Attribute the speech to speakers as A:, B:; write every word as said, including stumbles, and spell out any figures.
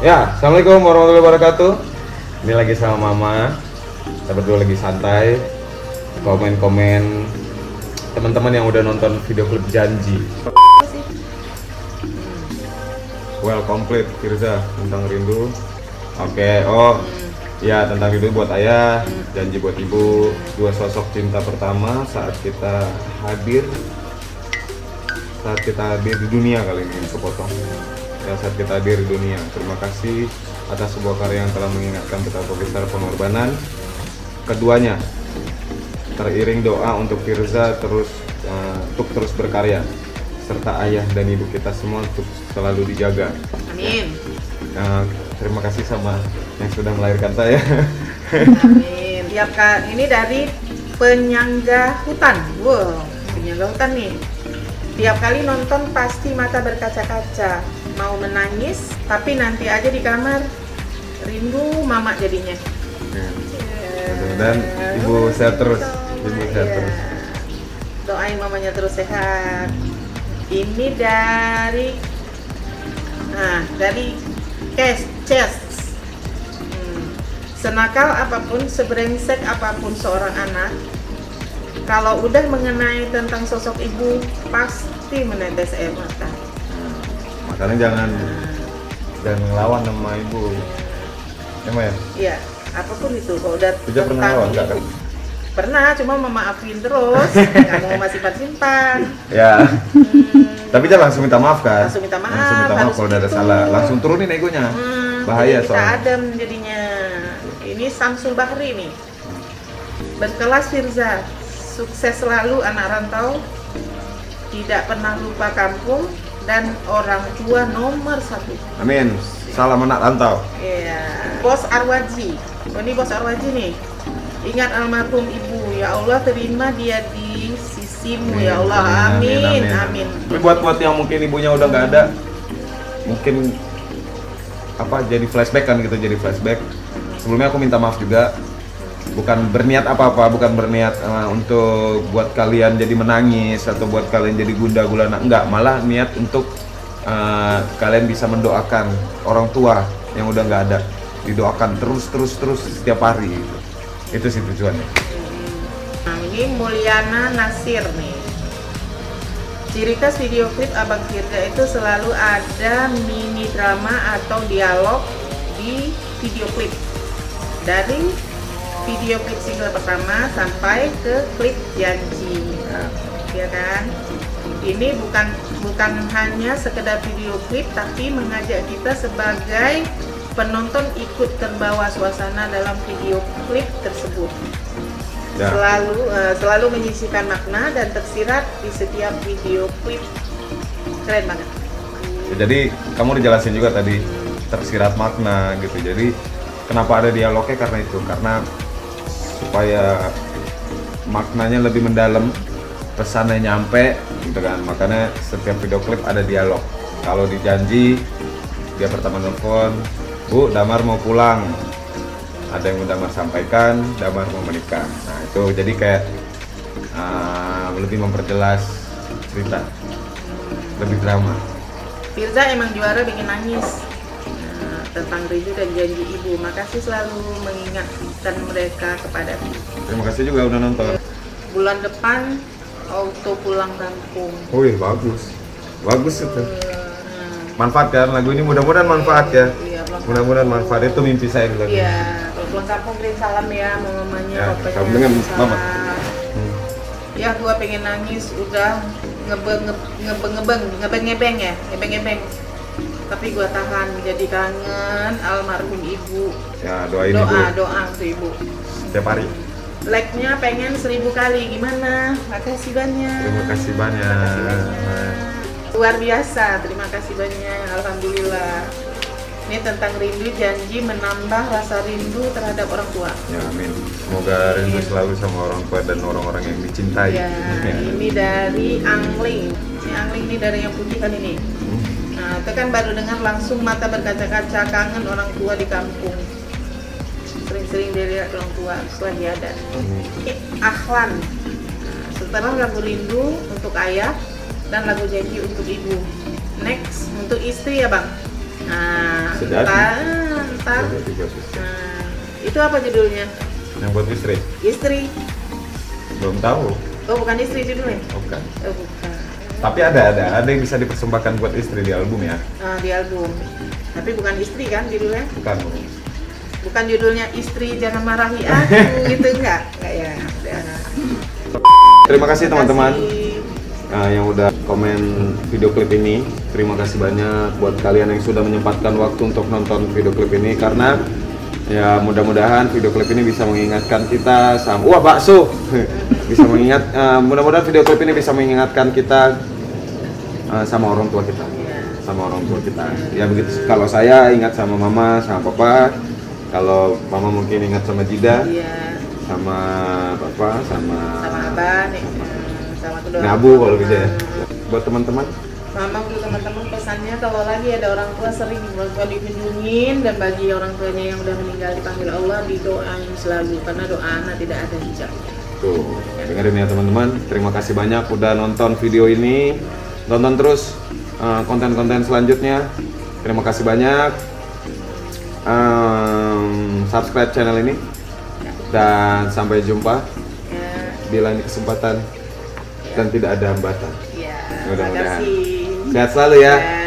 A: Ya, assalamualaikum warahmatullahi wabarakatuh. Ini lagi sama mama. Kita berdua lagi santai. Komen-komen teman-teman yang udah nonton video klip Janji. Well complete Firza tentang rindu. Oke, oh ya tentang rindu buat ayah, janji buat ibu. Dua sosok cinta pertama saat kita hadir saat kita hadir di dunia kali ini kepotong. Ya, saat kita hadir di dunia. Terima kasih atas sebuah karya yang telah mengingatkan betapa besar pengorbanan keduanya. Teriring doa untuk Firza terus uh, untuk terus berkarya, serta ayah dan ibu kita semua untuk selalu dijaga.
B: Amin.
A: Uh, terima kasih sama yang sudah melahirkan saya.
B: Amin. Tiap kali ini dari penyangga hutan. Wow, penyangga hutan nih. Tiap kali nonton pasti mata berkaca-kaca. Mau menangis, tapi nanti aja di kamar rindu mama jadinya.
A: Dan ibu sehat terus, ibu sehat
B: ya.
A: terus.
B: Doain mamanya terus sehat. Ini dari, nah dari Kes Chess. Hmm. Senakal apapun, sebrengsek apapun seorang anak, kalau udah mengenai tentang sosok ibu pasti menetes air mata.
A: Makanya jangan jangan ngelawan sama ibu. Emang ya?
B: Iya, apapun itu. Kalau udah
A: Tidak pernah ngelawan enggak kan?
B: Pernah, cuma memaafin terus, nggak mau masih simpan.
A: Ya.
B: Hmm,
A: Tapi jangan langsung minta maaf kan?
B: Langsung minta maaf.
A: Langsung minta maaf kalau udah ada
B: gitu.
A: salah. Langsung turunin egonya.
B: Hmm,
A: Bahaya
B: kita
A: soalnya.
B: adem jadinya. Ini Samsul Bahri nih. Berkelas Firza, sukses selalu anak rantau, tidak pernah lupa kampung dan orang tua nomor satu.
A: Amin. Salam anak rantau.
B: Iya. Bos Arwaji. Oh, ini Bos Arwaji nih. Ingat almarhum ibu, ya Allah terima dia di sisimu, ya Allah. Amin. Amin. Amin.
A: Tapi buat buat yang mungkin ibunya udah nggak ada, mungkin apa jadi flashback kan gitu, jadi flashback. Sebelumnya aku minta maaf juga. Bukan berniat apa-apa, bukan berniat uh, untuk buat kalian jadi menangis atau buat kalian jadi gundah gulana, enggak, malah niat untuk uh, kalian bisa mendoakan orang tua yang udah nggak ada, didoakan terus terus terus setiap hari gitu. Itu sih tujuannya.
B: Nah, ini Mulyana Nasir nih. Ciri khas video klip Abang Firza itu selalu ada mini drama atau dialog di video klip. Dari video klip single pertama sampai ke klip Janji,
A: Nah.
B: ya kan? Ini bukan bukan hanya sekedar video klip, tapi mengajak kita sebagai penonton ikut terbawa suasana dalam video klip tersebut.
A: Ya.
B: Selalu uh, selalu menyisipkan makna dan tersirat di setiap video klip. Keren banget.
A: Ya, jadi kamu dijelasin juga tadi tersirat makna gitu. Jadi kenapa ada dialognya karena itu, karena supaya maknanya lebih mendalam, pesannya nyampe gitu kan. Makanya setiap video klip ada dialog. Kalau di Janji dia pertama nelfon, Bu, Damar mau pulang. Ada yang Damar sampaikan, Damar mau menikah. Nah itu jadi kayak uh, lebih memperjelas cerita, lebih drama.
B: Firza emang juara bikin nangis. Tentang rindu dan janji ibu, makasih selalu mengingatkan mereka kepada.
A: Terima kasih juga udah nonton.
B: Bulan depan auto pulang kampung.
A: Wih, bagus, bagus itu.
B: Hmm.
A: Manfaat kan lagu ini, mudah-mudahan manfaat ya.
B: Iya, pulang
A: Mudah-mudahan
B: kampung.
A: manfaat, itu mimpi saya dulu.
B: Iya, kalau pulang kampung kirim salam ya mamanya,
A: Ya,
B: papanya.
A: salam dengan
B: salam.
A: mama. Hmm.
B: Ya, gua pengen nangis udah ngebeng ngebeng ngebeng ngebeng ngebeng ya, ngebeng ngebeng. Tapi gua tahan, jadi kangen almarhum ibu.
A: Ya doain
B: Doa,
A: ibu
B: doa untuk ibu.
A: setiap hari.
B: Like-nya pengen seribu kali, gimana? Makasih banyak.
A: Terima kasih banyak.
B: Terima kasih banyak. Luar biasa, terima kasih banyak. Alhamdulillah. Ini tentang rindu, janji menambah rasa rindu terhadap orang tua.
A: Ya amin. Semoga rindu selalu sama orang tua dan orang-orang yang dicintai.
B: Ya, ini dari Angling. Ini Angling ini dari yang putih kan ini.
A: Hmm.
B: Nah, itu kan baru dengar langsung mata berkaca-kaca, kangen orang tua di kampung. Sering-sering dilihat orang tua lagi ada.
A: Hmm.
B: Ini Ahlan. Nah, setelah lagu rindu untuk ayah dan lagu janji untuk ibu. Next untuk istri ya bang. Nah,
A: bisa jadi.
B: Ntar, ntar.
A: Bisa jadi buat istri.
B: Nah, itu apa judulnya?
A: Yang buat istri?
B: Istri.
A: Belum tahu.
B: Oh, bukan istri judulnya?
A: Bukan.
B: Oh, bukan.
A: Tapi ada ada ada yang bisa dipersembahkan buat istri di album ya.
B: Ah, di album. Tapi bukan istri kan judulnya?
A: Bukan.
B: Bukan judulnya Istri Jangan Marahi Aku gitu enggak? Enggak ya. Udah.
A: Terima kasih teman-teman
B: Terima kasih.
A: uh, yang udah komen video klip ini. Terima kasih banyak buat kalian yang sudah menyempatkan waktu untuk nonton video klip ini, karena ya mudah-mudahan video klip ini bisa mengingatkan kita sama wah bakso bisa mengingat uh, mudah-mudahan video klip ini bisa mengingatkan kita uh, sama orang tua kita. Sama orang tua kita. Ya begitu. Kalau saya ingat sama mama, sama papa. Kalau mama mungkin ingat sama Jida.
B: Iya.
A: Sama papa, sama
B: Sama abah nih. Sama kedua.
A: Nabu kalau bisa ya. Buat teman-teman.
B: Mama untuk teman-teman pesannya kalau lagi ada orang tua sering orang tua dikunjungin, dan bagi orang tuanya yang udah meninggal dipanggil Allah didoain selalu, karena doa anak tidak ada hijabnya.
A: Tuh, dengerin ya teman-teman. Terima kasih banyak udah nonton video ini. Tonton terus uh, konten-konten selanjutnya. Terima kasih banyak. Um, subscribe channel ini dan sampai jumpa
B: Ya,
A: di lain kesempatan dan tidak ada hambatan.
B: ya.
A: Mudah-mudahan.
B: Terima kasih.
A: Sehat selalu ya.
B: Ya.